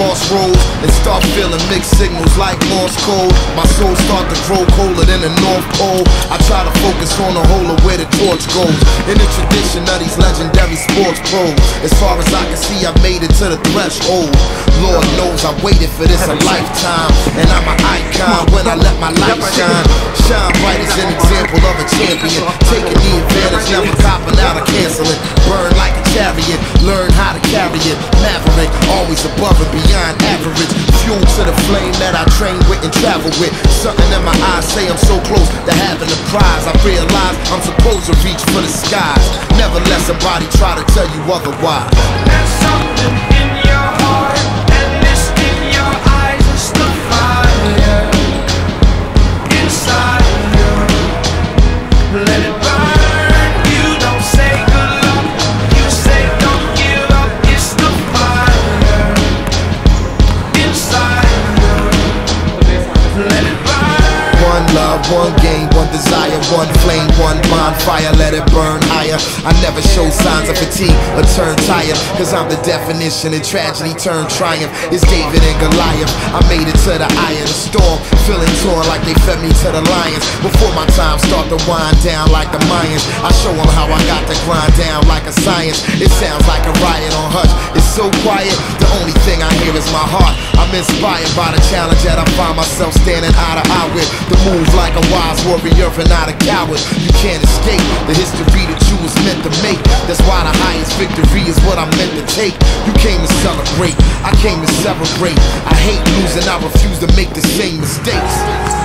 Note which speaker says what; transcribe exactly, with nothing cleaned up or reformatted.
Speaker 1: crossroads and start feeling mixed signals like Morse code. My soul start to grow colder than the North Pole. I try to focus on the whole of where the torch goes, in the tradition of these legendary sports pros. As far as I can see, I made it to the threshold. Lord knows I waited for this a lifetime, and I'm an icon when I let my light shine. Shine bright as an example of a champion, taking the advantage, never copping out or canceling. Burn like a chariot, learn how to carry it. Maverick, always above and beyond average. Fuel to the flame that I train with and travel with. Something in my eyes say I'm so close to having a prize. I realize I'm supposed to reach for the skies. Never let somebody try to tell you otherwise.
Speaker 2: There's something in your heart, and this in your eyes is the fire inside you. Let it burn. You don't say good luck, you say don't give up. It's the fire inside you. Let it burn.
Speaker 1: One love, one game, one desire, one flame, one bonfire, let it burn higher. I never show signs of fatigue or turn tired, cause I'm the definition of tragedy turned triumph. It's David and Goliath, I made it to the eye of the storm, feeling torn like they fed me to the lions. Before my time start to wind down like the Mayans, I show them how I got to grind down like a science. It sounds like a riot on hush, it's so quiet, the only thing I hear is my heart. I'm inspired by the challenge that I find myself standing eye to eye with. The move like a wise warrior and not a coward. You can't escape the history that you was meant to make. That's why the highest victory is what I'm meant to take. You came to celebrate, I came to celebrate. I hate losing, I refuse to make the same mistakes.